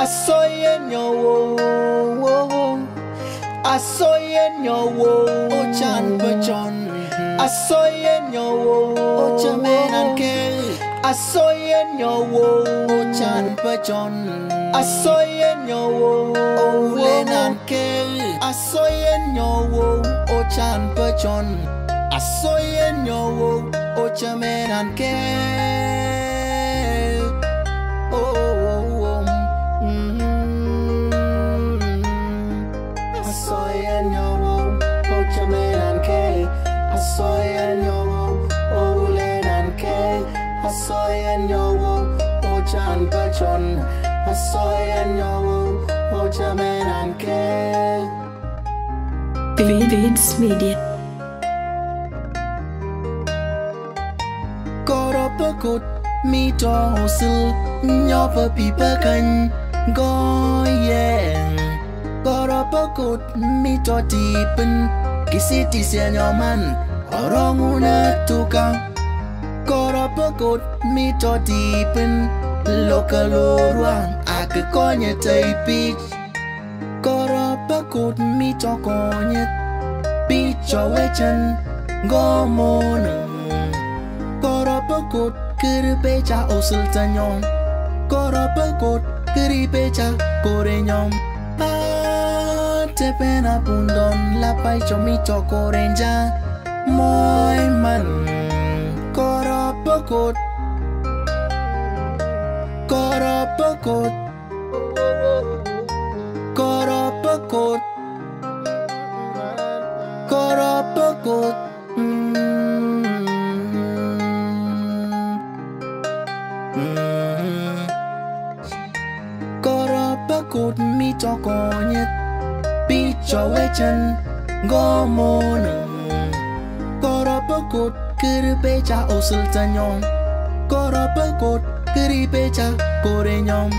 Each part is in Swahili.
Asoyenyo, Asoyenyo, Ochan Bachon, Asoyenyo, Ochamenanke, Asoyenyo, Ochan Bachon, Asoyenyo, Olenanke, Asoyenyo, Ochan Bachon, Asoyenyo, Ochamenanke. Ochan Bachon, Asoyenyo, Ochamenanke. Vids Media. Koropakut mito hosil nyopa pipa kan goyeng. Koropakut mito tipen kisiti senyoman oranguna tukang. Koropakut mito tipen lokalorwang ake konye taipich. Koropakut mito konye picho wechen gomoneng. Koropakut kiripecha osil tanyong. Koropakut kiripecha korenyong. Tepena pundon lapay chomito korenja moy man. Koropakut, Koropakut, Koropakut, Koropakut. Koropakut mito konyet picho wechen gomoneng. Koropakut kiripecha osil tanyong. Koropakut kiripecha korenyong.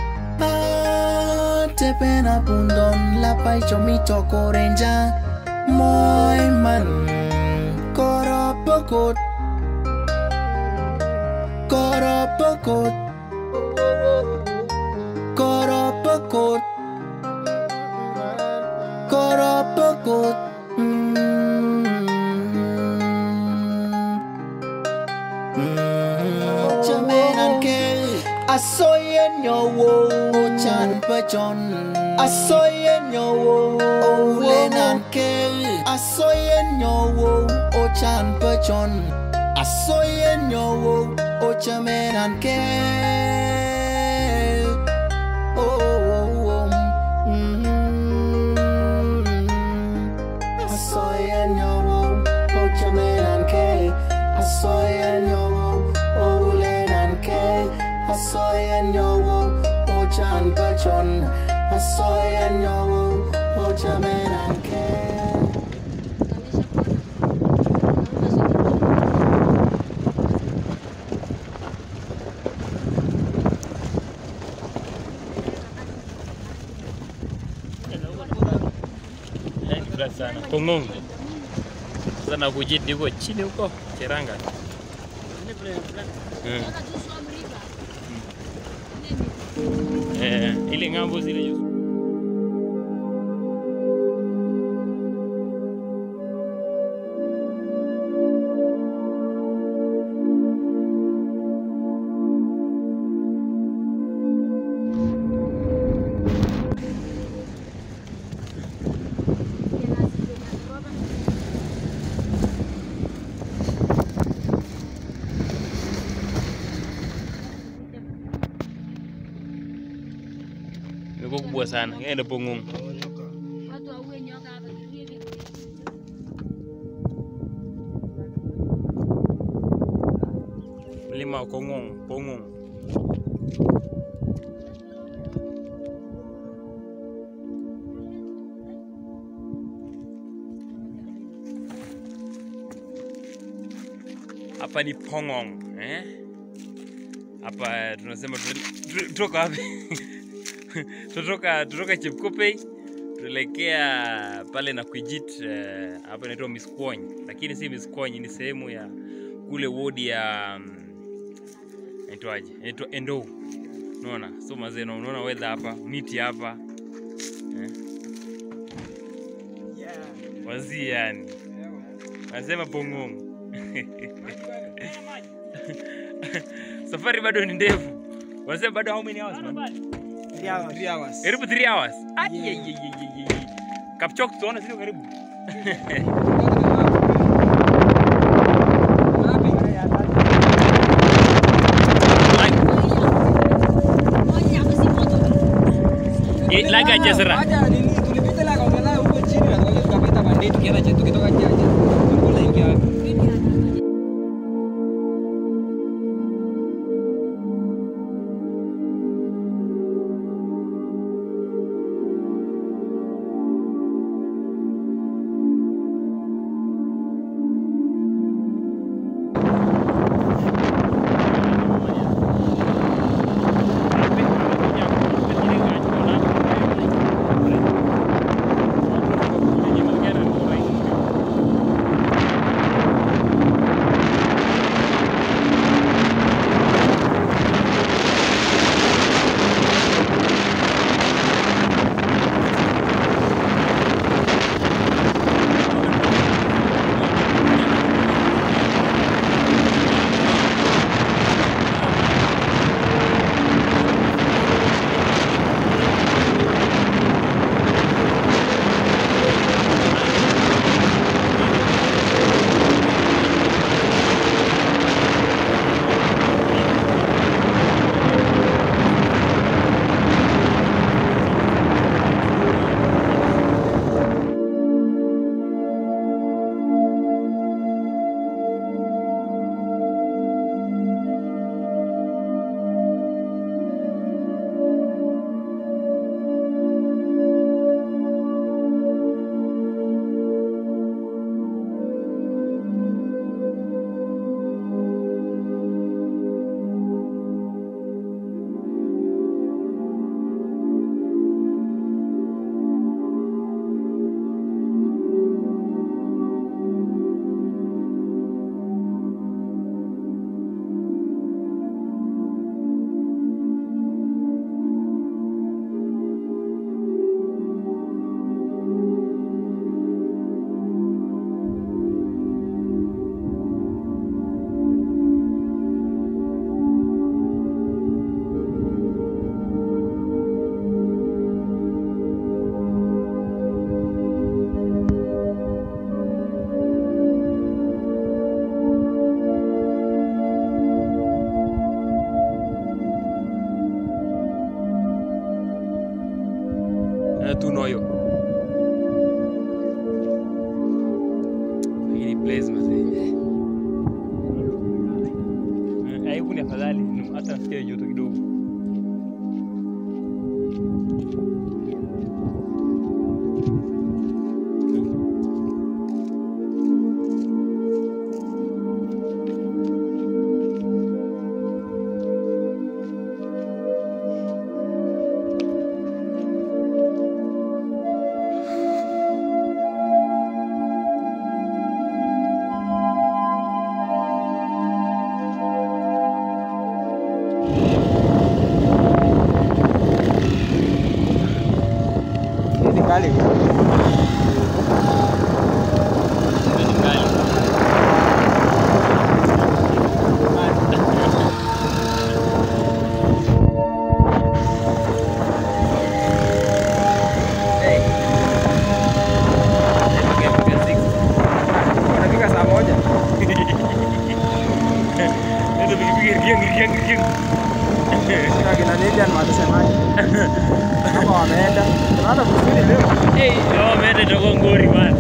Tepena pundon lapay chomito korenja moy man. Koropakut, Koropakut, Koropakut, Koropakut. Asoyenyo, Ochan Bachon, Asoyenyo, Olenanke, Asoyenyo, Ochan Bachon, Asoyenyo, Ochamenanke. Asoyenyo, Ochamenanke, Asoyenyo, Olenanke. Asoyenyo, Ochan Bachon, Asoyenyo, Ochamenanke. Sana Kongong sana kujidi huko chini huko Cheranga. Ile ngambo zile yusu. Kubwa sana, ngene Pongong. Watu wawe nyoka hapa hivi. Mlima Kongong, Pongong. Hapa ni Pongong, Hapa tunasema tutoka wapi? Tutoka Chepkopei tuelekea pale na Kwijit, hapa inaitwa Miskwony, lakini si Miskwony, ni sehemu ya kule wodi ya inaitwaje? Inaitwa Endou. Unaona? So mazee, unaona weather hapa, miti hapa. Wazi yani. Nasema pongongo. Safari bado ni ndefu. Wasema bado how many hours? 3 hours. Karibu 3 hours. Kapchok tuone sio karibu. Laga jasera. Aja nini tulipita la kaongelea huko chini na tukaja tukapita bandei tukienda chetu kitoka jaja. Tulikuwa ingia. Tunoyo. Hii place mazee. Haiko ni afadhali, hata nasikia joto kidogo. Kali. Wanafika saa moja. Ndio pikipiki Sina kina Lilian watasemaje? Kama wameenda. Tunaanza kusubiri leo. Yo, wameenda toka Ngori man.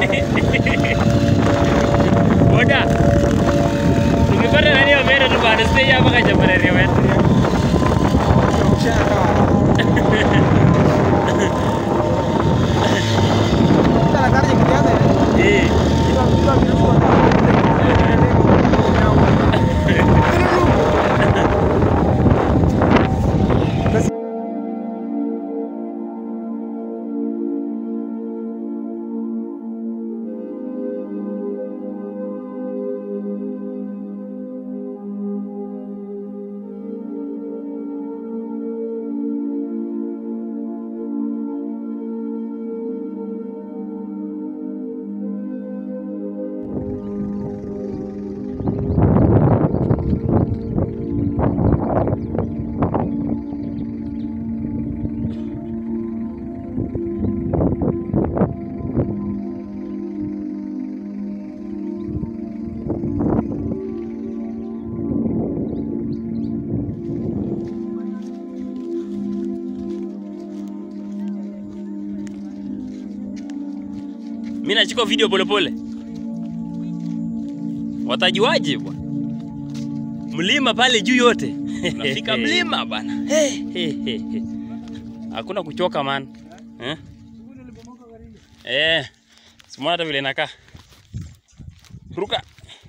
Boda. Tukipata nani wameenda tu baada stage hapa Kajabarari wetu. Kita la calle kiasi. Iba kiruko. Mimi nachukua video polepole. Watajuaje bwana? Mlima pale juu yote. Unafika mlima bana. Hakuna kuchoka man. Simona hata vile inakaa. Ruka.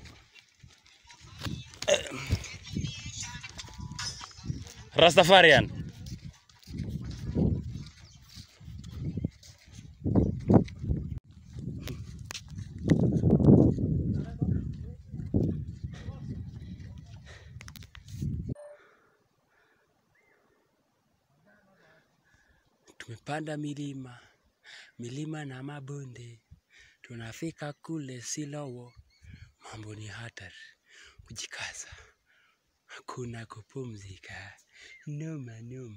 Rastafarian. Tumepanda milima na mabonde, tunafika kule Silowo. Mambo ni hatari, kujikaza, hakuna kupumzika, noma.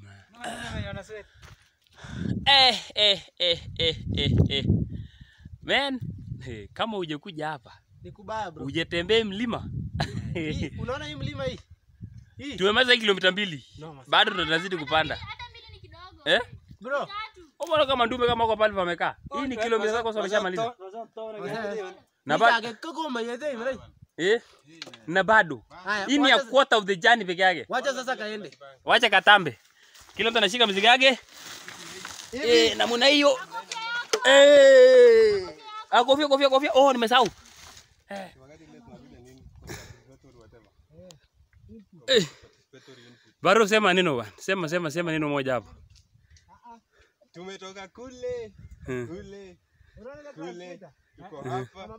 Man, kama hujakuja hapa Ni kubaya bro. hujatembea mlima. Unaona hii mlima hii? Tumemaliza kilomita 2. Bado tunazidi kupanda. Hata mbili ni kidogo. Bro. Mbona kama ndume kama kwa pale pamekaa? Hii ni kilomita zako umeshamaliza. Na bado na bado. Hii ni a quarter of the journey peke yake. Wacha sasa kaende. Wacha katambe. Kila mtu anashika mzigo yake. Namna hiyo. Kofia. Oh, nimesahau. Baro sema neno bwana. Sema neno moja hapo. Tumetoka kule. Tuko hapa.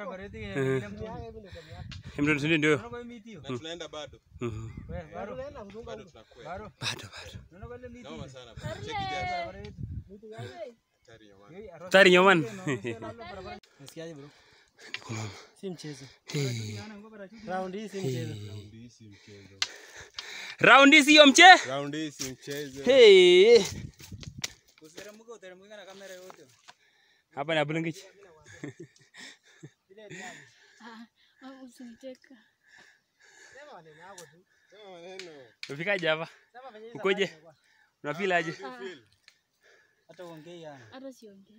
Ndio. Na tunaenda bado. Bado tunakwenda. Bado. Naomba sana. Cheki Tari nyoman. Nasikiaje bro? Si mchezo. Round hii si mchezo. Round hii sio mchezo. Round hii si mchezo. Uteremka na kamera yote. Hapa ni Abulungichi. Usiniteka. Sema maneno yako tu. Sema maneno. Umefikaje hapa? Ukoje? Unafeel aje? Hata uongee yani. Hata siongei.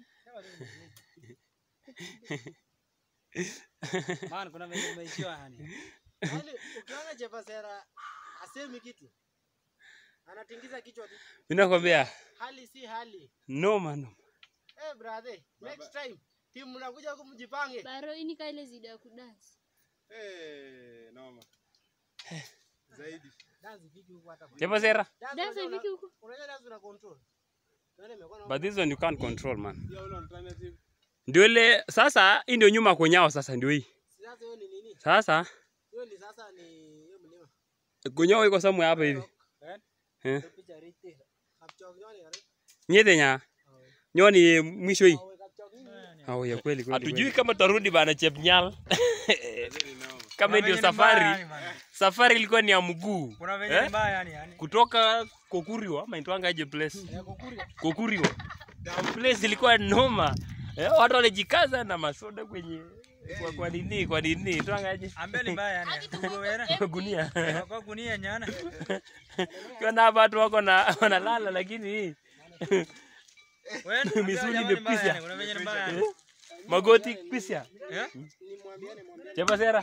Maana kuna venye umeishiwa yani. Yaani ukiona Jepasera asemi kitu. Anatingiza kichwa tu. Mimi nakwambia. Hali si hali. No man. Brother, next time timu mnakuja huko mjipange. Baro hii ni kaile zida ya kudance. Noma. Zaidi. Dance vipi huko hata. Jepasera. Dance vipi huko? Unajua dance una control. But this one you can't control man. Pia una alternative. Ndio ile sasa hii ndio nyuma konyao sasa ndio hii. Sasa hiyo ni nini? Sasa Hiyo ni sasa ni hiyo mlima. konyao iko somewhere hapa hivi. Picha rite. Kapchog nyoni yare. Nyedenya. Nyoni mwisho hii. Ya kweli. Hatujui kama tutarudi bana Chepnyal. Kama ndio safari. Safari ilikuwa ni ya mguu. Kuna venye mbaya yani. Kutoka Kokuriwa ama itwanga aje place? Kokuriwa. Place ilikuwa noma. Watu walijikaza na masoda kwenye kwa nini? Itwanga aje? Ambeni mbaya yani. Gunia. Kwa gunia nyana. Kuna watu wako na wanalala lakini Wewe misuli imepisia. kuna venye mbaya. Magoti pisia. Jepasera.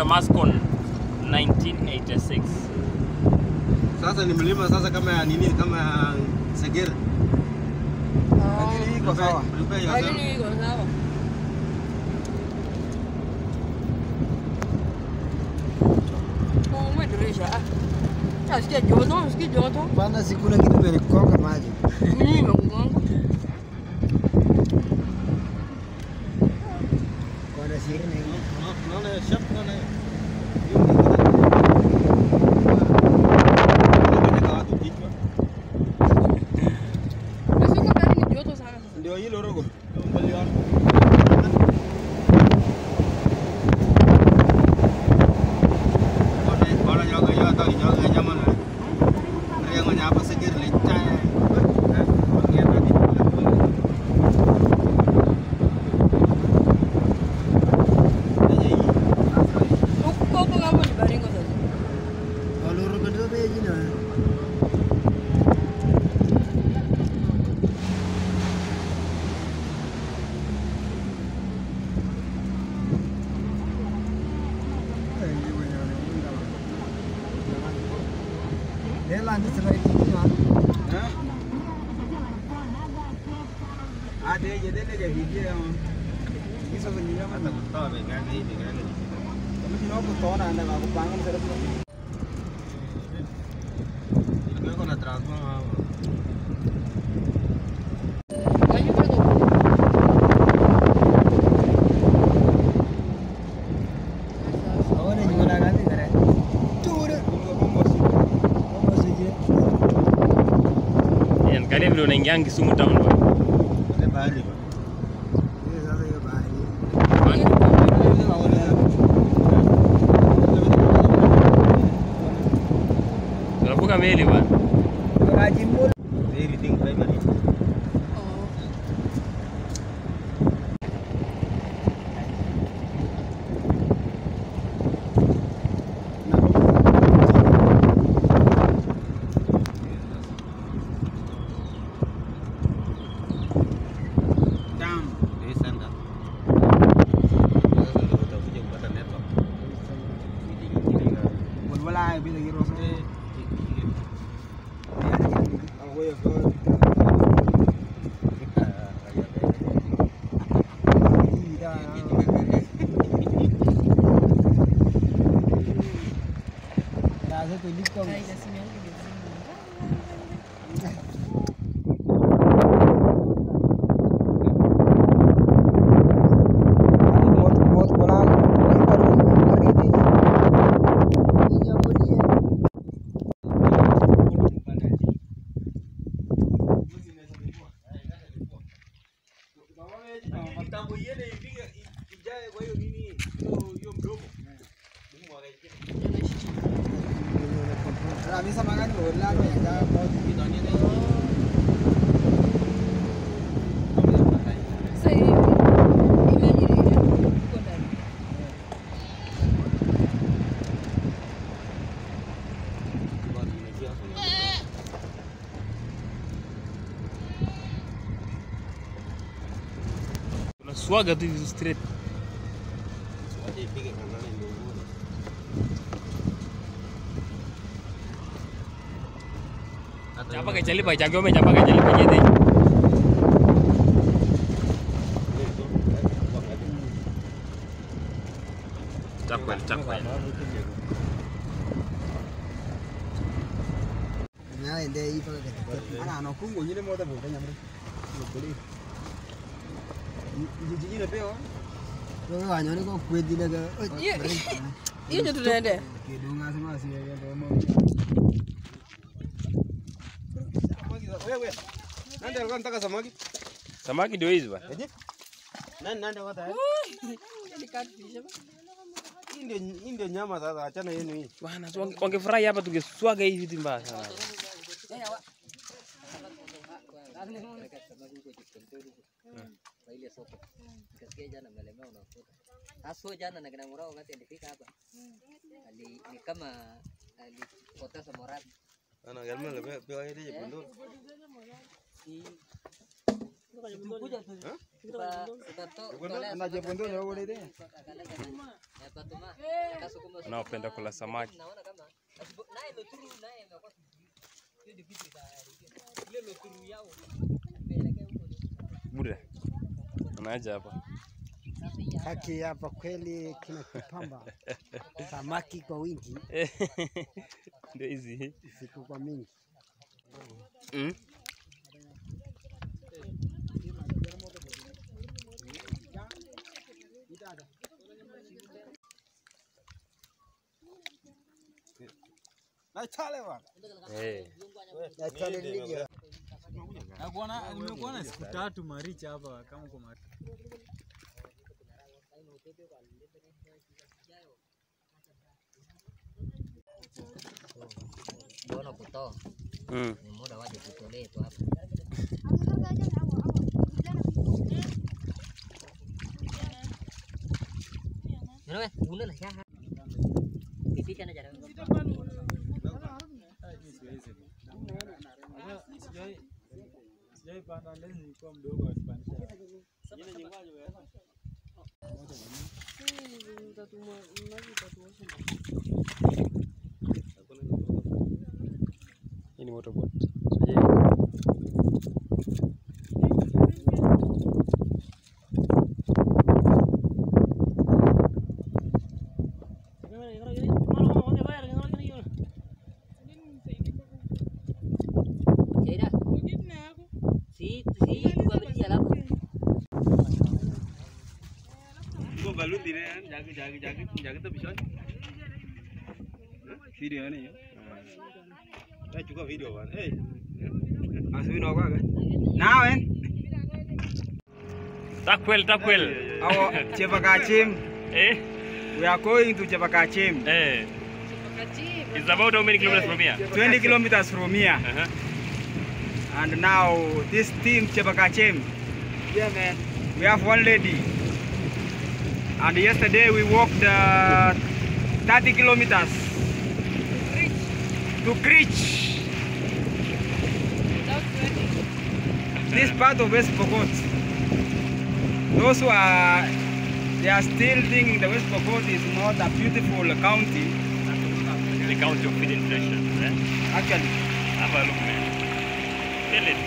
inaitwa Mascon 1986. Sasa ni mlima sasa kama ya nini kama ya Segera. Lakini iko sawa. Lakini iko sawa. Umedirisha. Sikia joto. Bana sikuna kitu imenikoka maji. Mimi nimekugonga. Bana siri ni. Naona shop naona. Nasikia gari ni joto sana sasa. Ndio hilo rogo. Mbaliano. Bora joga yo to joga jaman. Riang nya apa Segera lecah. Bagian tadi. Kok ngapa di Baringo sasa? Kalau rogo itu beji na. Lela ni serai itu mah. Ada jadi ada video yang bisa menyimak atau tahu dengan ini dengan ini. Kamu sih aku tahu anda aku panggil terus. Ini kau nak transfer. Banyu pedo. Awak ni juga ganti kare. Tuh. Bombos aja. Yan kale vile unaingia Kisumu town boy. Ada bahari. Ini sasa hiyo bahari. Tunavuka meli bwana. Rajimbul. Very thing primary. Down. Di sana. Sasa ndio utakuja kupata network. Walai bila giro. Rasa tu lihat kau. Ay, kasi niya. Buat kolam. Pergi ni. Ini apa dia? Kitambo yele ipiga ijae kwa hiyo nini hiyo mdomo. Habis makan bola tu yang dah mau ditanya ni. Sasa imagine ile uko ndani. Tunaswaga tu hizo straight. Waje ipige kandani ndio uone. Chapa ke chali bhai chakyo mein chapa ke chali bhai ye Chakwel. Nah, ini dia itu kan. Anak aku ngomongnya mau tak boleh nyamper. Boleh. Jadi ni peo. Kau hanya ni kau kuat dia ke? Iya jodoh deh. Kidungan semua sih ya demo. Wewe. Nani alikuwa anataka samaki? Samaki ndio hizi bwana. Nani wata? Ini catfish apa? Hii ndio nyama sasa, achana yenu hii. Bwana wangefurahi hapa tungeswaga hivi vitu mbaya sana. Ile soko. Nikasikia jana melemewa unafuta. Aso jana na kina Murao wakati alifika hapa. Ni kama alipoteza morali. Ana galma lebe pewa ile bundu. Kuja tu. Kita to. Anda je bundu ya boleh deh. Patuma. Akasukuma. Wanaopenda kula samaki. Naona kama naye loturu naye amekuwa hiyo division ile loturu yao. Bure. Unaja hapa. Haki hapa kweli kuna kipamba. Samaki kwa wingi. Ndio hizi. Siku kwa mingi. Nimekuona siku 3 maricha hapa kama uko mari. Bona kutoa. Ni muda waje kutolee tu hapa. Wewe una la shaha. Kipita na jana. Sijai panda leo nilikuwa mdogo akipandisha. Hii ni motorboat. Video ni. Chukua video bwana. Aswi na kwaga. Nawe. Takwel. Awo Chepakachim. We are going to Chepakachim. It's about how many kilometers from here? 20 kilometers from here. And now this team Chepakachim. Yeah man. We have one lady. And yesterday we walked 30 kilometers to Krich. This part of West Pokot. Those who are still thinking the West Pokot is not a beautiful county. The county of hidden treasures, eh? Actually. Have a look, man. Tell it.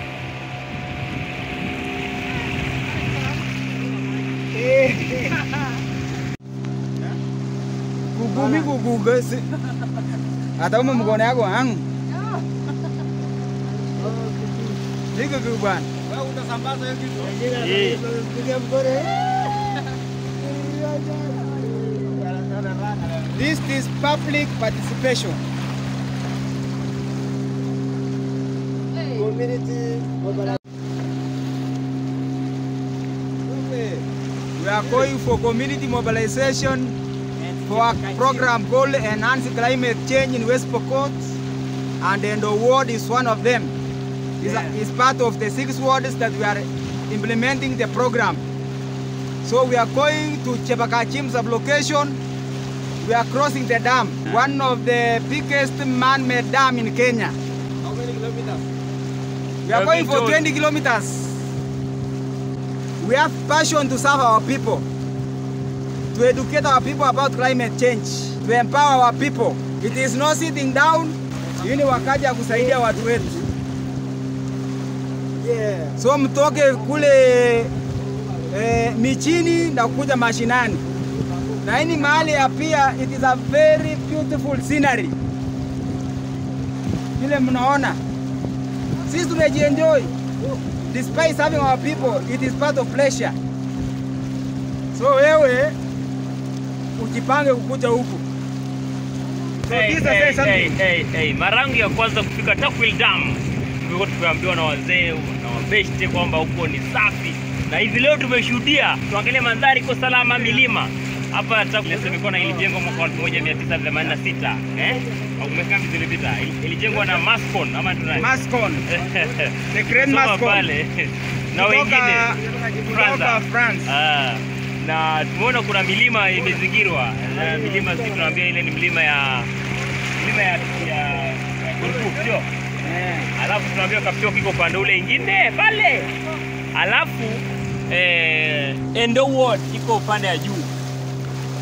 Gugumi gugugas. Atau mau mengkone aku ang? Ini guguban. Wah udah sampah saya gitu. This is public participation. Community mobilization. We are going for community mobilization for a program called Enhance Climate Change in West Pokot, and Endo Ward is one of them. It's part of the 6 wards that we are implementing the program. So we are going to Chepakachim sublocation. We are crossing the dam, one of the biggest man-made dam in Kenya. How many kilometers? We are going for 20 kilometers. We have passion to serve our people, to educate our people about climate change, to empower our people. It is not sitting down. Hii ni wakati ya kusaidia watu wetu. So mtoke kule michini na kuja mashinani. Na hii ni mahali ya pia, it is a very beautiful scenery. Vile mnaona, sisi tumejienjoy. Despite serving our people, it is part of pleasure. So wewe ujipange kukuja huku. So hey, marangu ya kwanza kufika Takwel Dam. Tulikuwa tumeambiwa na wazee na wabeshte kwamba huko ni safi. Na hivi leo tumeshuhudia, tuangalie mandhari kwa salama milima. Hapa Takwel ilijengwa mwaka 1986, au mwaka zilizopita. Ilijengwa na Mascon ama tunaye? Mascon. The Great Mascon. Na wengine France. Na tumeona kuna milima imezingirwa. Milima sisi tunaambia ile ni milima ya Gurgu, sio? Alafu tunaambia kapio kiko pande ule ingine pale. Alafu Endo Ward iko upande ya juu.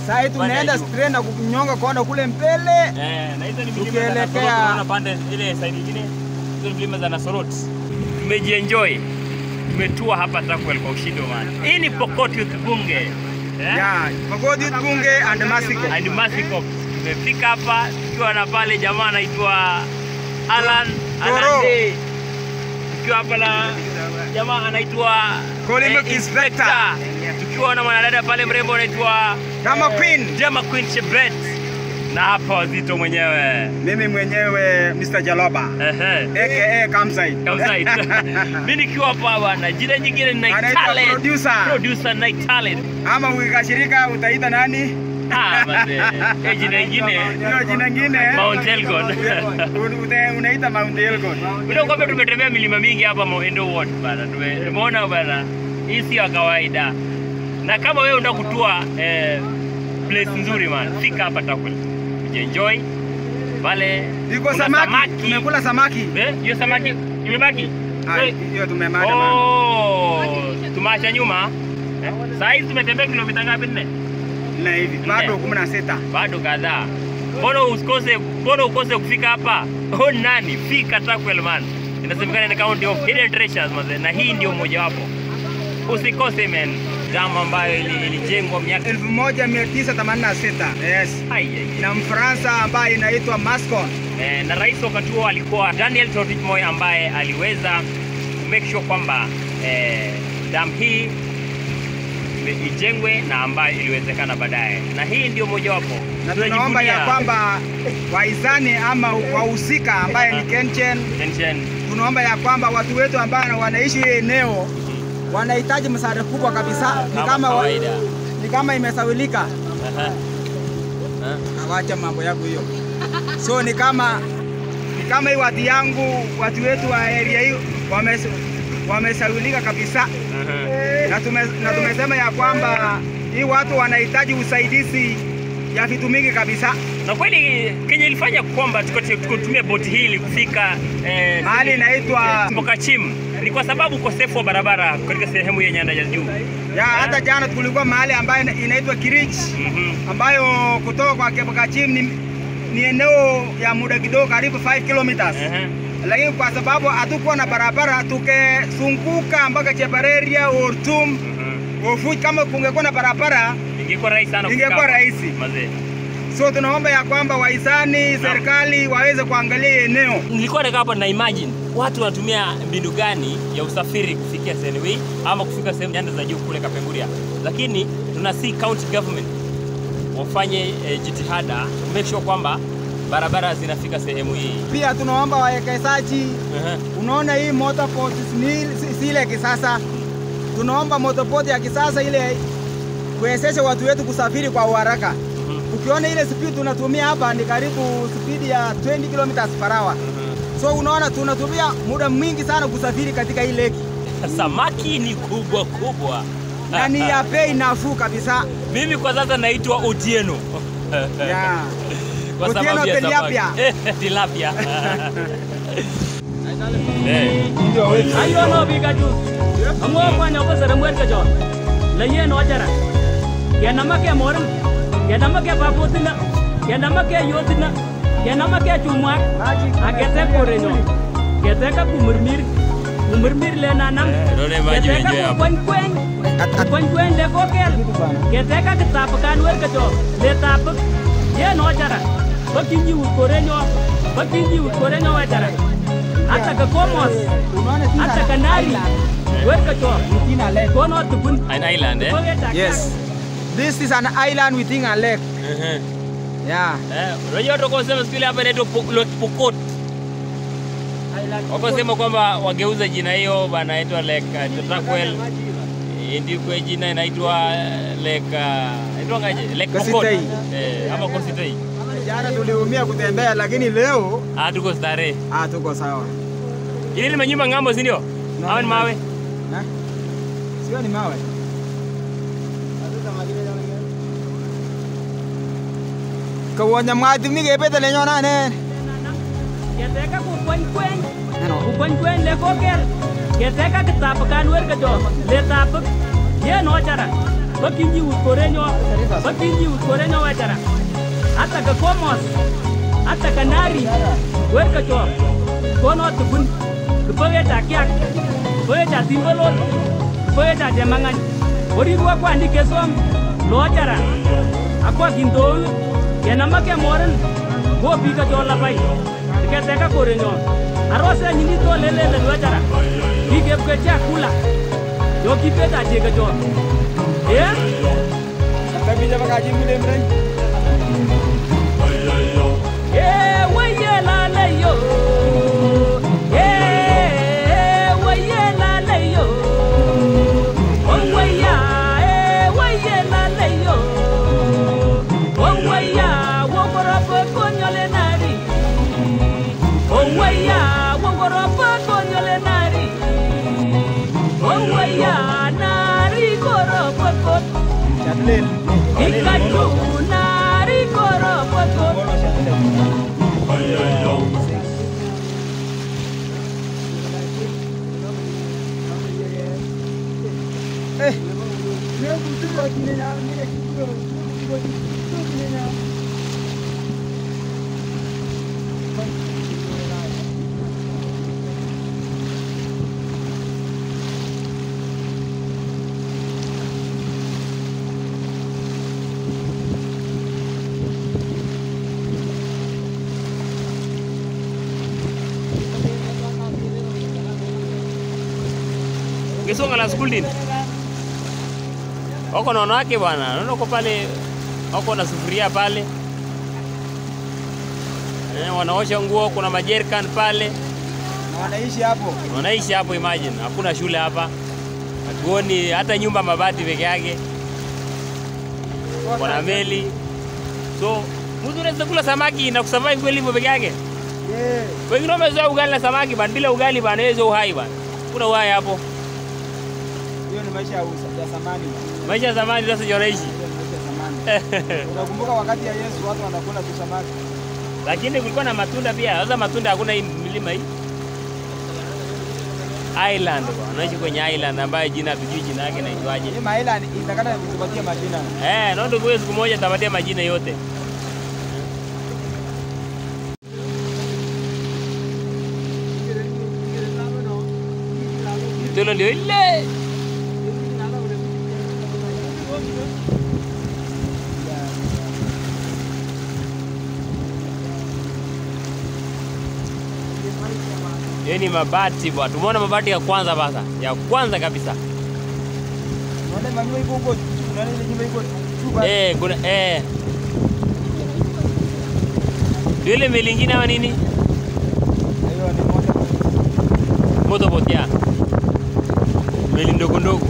Sasa tunaenda straight na kunyonga kona kule mbele. Na hizo ni tukielekea pande ile side nyingine. Hizo milima za Nasorot. Tumejienjoy. Tumetua hapa Takwel kwa ushindo man. Hii ni Pokot Youth Bunge. Yeah, Pokot Youth Bunge and Masikop. And Masikop. Tumefika hapa tukiwa na pale jamaa anaitwa Alan Anande. Tukiwa hapa na jamaa anaitwa Inspector. Tukiwa na mwanadada pale mrembo anaitwa Jama Queen Chebret. Na hapa wazito mwenyewe. Mimi mwenyewe Mr. Jaloba. AKA Kamside. Mimi nikiwa hapa bwana. Jina nyingine ni Night Talent. Producer Night Talent. Ama ukikashirika utaita nani? Jina nyingine. Jina nyingine. Mount Elgon. Unaita Mount Elgon. Ndio kwamba tumetembea milima mingi hapa Moendo Ward bana. Tumeona bana. Hii si ya kawaida. Na kama wewe unataka kutua place nzuri man, fika hapa Takwel. Enjoy. Pale iko samaki. Tumekula samaki. Hiyo samaki imebaki? Hiyo tumemada man. Tumeacha nyuma. Sasa hivi tumetembea kilomita ngapi? 4 hivi. Bado 16. Bado kadhaa. Mbona ukose kufika hapa? Nani? Fika Takwel man. Inasemekana ni county of hidden treasures man. Na hii ndio moja wapo. Usikose man. Damu ambayo ilijengwa miaka 1986. Yes. Na Mfaransa ambaye inaitwa Mascon. Na rais wakati huo alikuwa Daniel Toroitich Moi ambaye aliweza make sure kwamba damu hii ijengwe na ambayo iliwezekana baadaye. Na hii ndio moja wapo. Na tunaomba ya kwamba waizani ama wahusika ambaye ni Kenchen. Tunaomba ya kwamba watu wetu ambao wanaishi eneo wanahitaji msaada kubwa kabisa. Ni kama imesawilika. Awacha mambo yako hiyo. So ni kama hii watu yangu, watu wetu wa area hiyo wamesawilika kabisa. Na tumesema ya kwamba hii watu wanahitaji usaidizi ya vitu mingi kabisa. Na kweli Kenya ilifanya kwamba tukutumia boti hili kufika mahali inaitwa Pokachim. Ni kwa sababu ukosefu wa barabara katika sehemu ya nyanda ya juu. Hata jana tulikuwa mahali ambayo inaitwa Kirich, ambayo kutoka kwa Pokachim ni eneo ya muda kidogo karibu 5 kilometers. Lakini kwa sababu hatukuwa na barabara tukizunguka mpaka Chepareria, Ortum, Ofuj. Kama kungekuwa na barabara ingekuwa rahisi sana kufika. Ingekuwa rahisi. So tunaomba ya kwamba wahisani, serikali waweze kuangalia eneo. Nilikuwa nakaa hapa na imagine watu wanatumia mbinu gani ya usafiri kufikia sehemu hii ama kufika sehemu nyanda za juu kule Kapenguria. Lakini tunasi county government wafanye jitihada make sure kwamba barabara zinafika sehemu hii. Pia tunaomba wawekezaji. Unaona hii motorport si ile kisasa. Tunaomba motorport ya kisasa ile kuwezesha watu wetu kusafiri kwa haraka. Ukiona ile speed tunatumia hapa ni karibu speed ya 20 km/h. So unaona tunatumia muda mwingi sana kusafiri katika hii lake. Samaki ni kubwa. Na ni ya bei nafuu kabisa. Mimi kwa sasa naitwa Otieno. Kwa sababu ya tilapia. Ayo no biga ju. Amo kwa na ko saramwer ka jo. Laye no jara. Ya namake moram. Ya namake babutina. Ya namake yotina. Ya namake chumwa. Akete korenyo. Kete ka kumurmir. Kumurmir le nanam. Kete ka kwen le kokel. Kete ka kitapakan wer ka jo. Le tapak. Ye no jara. Bakinji ukorenyo wajara. Hata ka komos. Hata ka nari. Wer ka jo. Kono tupun. An island Yes. This is an island within a lake. Unajua tukosema siku ile hapa inaitwa Pokot. Wakosema kwamba wageuza jina hiyo banaitwa Lake Takwel. Ndio kwa jina inaitwa Lake Pokot. Ama Kositei. Jana tuliumia kutembea lakini leo tuko starehe. Tuko sawa. Ile ni manyumba ngambo si ndio? Au ni mawe? Sio ni mawe. Kawonya mwati mni gebete le nyona ne. Keteka ku kwen le kokel. Keteka kitapakan wer ka jo. Le tapak ye no jara. bakinji utkorenyo wachara ata ka komos ata ka nari werka cho kono tukun keboye ta kyak boye ta timbolol boye ta demangan ori ruwa kwa ndike som lochara akwa kinto yanamake moran go bika cho labai tiketeka korenyo arose nyini to lelele lochara bige bgecha kula yo kipeta jega cho ya Tapi jangan kaji mulai mulai. Waye la le yo. Waye la le yo. Oh waya, waye la le yo. Oh waya, wo goropo konyole nari. Oh waya, wo goropo konyole nari. Oh waya, nari goropo kon. Jadlin. Ikatu nari goropo kon. Kesonga la school din. Wako na wanawake bwana. Unaona uko pale wako na sufuria pale. Wanaosha nguo, kuna majerrican pale. Wanaishi hapo imagine. Hakuna shule hapa. Hatuoni hata nyumba mabati peke yake. Kuna meli. So, mtu unaweza kula samaki na kusurvive kweli hivyo peke yake? Wengine wamezoea ugali na samaki bana, bila ugali bana hizo uhai bana. Kuna uhai hapo. Hiyo ni maisha ya zamani. Maisha ya zamani sasa jonaishi. Unakumbuka wakati ya Yesu watu wanakula tu samaki. Lakini kulikuwa na matunda pia. Sasa matunda hakuna hii milima hii. Island bwana. Unaishi kwenye island ambayo jina hatujui jina yake inaitwaje. Hii island itakata kutupatia majina. Ndio kwa siku moja tutapatia majina yote. Tolo ndio ile. Hii ni mabati bwana. Tumeona mabati ya kwanza basa. Ya kwanza kabisa. Unaona manyumba iko huko. Unaona ile nyumba iko chupa. Kuna Ndio ile meli nyingine ama nini? Hiyo ni motorboat ya. Meli ndogo ndogo.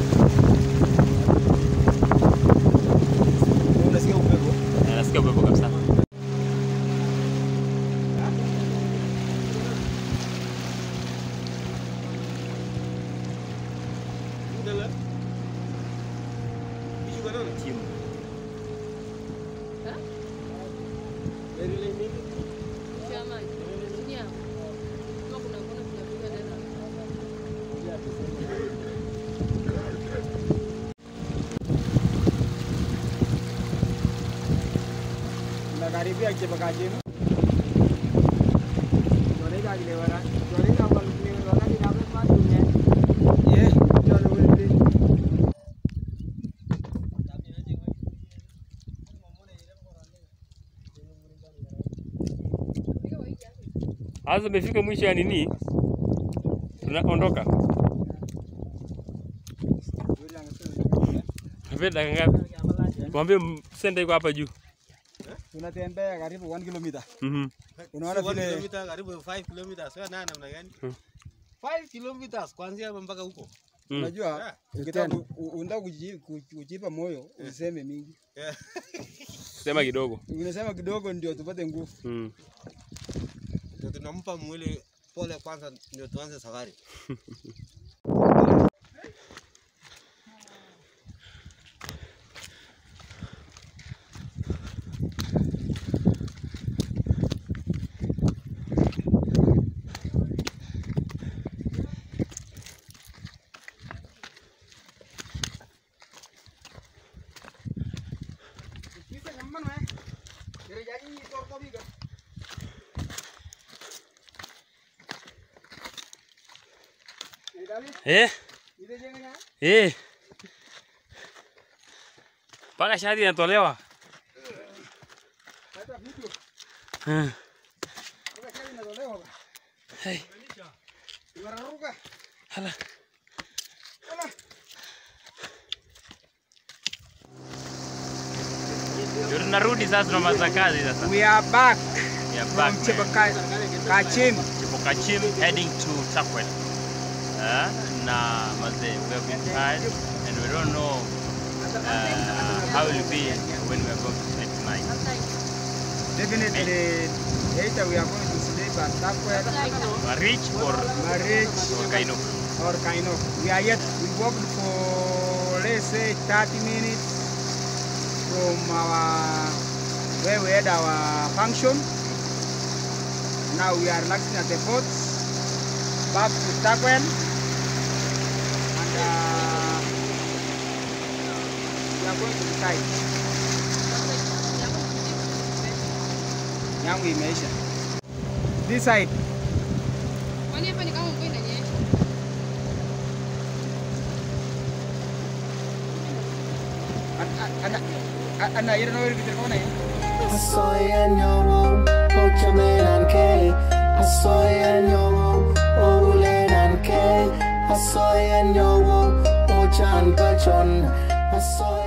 Unasikia upepo? Nasikia upepo kabisa. Karibia kichapa chenu. Ndio ile wala. Ndio ile hapo ni wakati na hapo dunia. Ndio ile. Sasa umefika mwisho ya nini? Tunaondoka. Napenda ngapi? Mwambie sende iko hapa juu. Tunatembea karibu 1 kilomita. Unaona vile kilomita karibu 5 kilometers. Sio nani namna gani? 5 kilometers kuanzia hapa mpaka huko. Unajua unataka kujipa moyo useme mingi. Sema kidogo. Unasema kidogo ndio tupate nguvu. Ndio tunampa mwili pole kwanza ndio tuanze safari. Mpaka shati inatolewa. Hey. Hala. Tunarudi sasa tunamaliza kazi sasa. We are back. We are back. Kachim heading to Takwel. Na mazee, we have been tired and we don't know how it will be when we are going to sleep tonight. Definitely later we are going to sleep at Takwel. Marich or Kainok. Or Kainok. We walked for let's say 30 minutes from where we had our function. Now we are relaxing at the port, back to Takwel, and we are going to the site. Yangu imeisha. This side. Kwani hapa ni kama mvua inanyesha? Ana ira no ira kitu na Asoy and yo, Ochaman K. Asoy and yo, Olen and K. Asoy and yo, Ochan Pachon. Asoy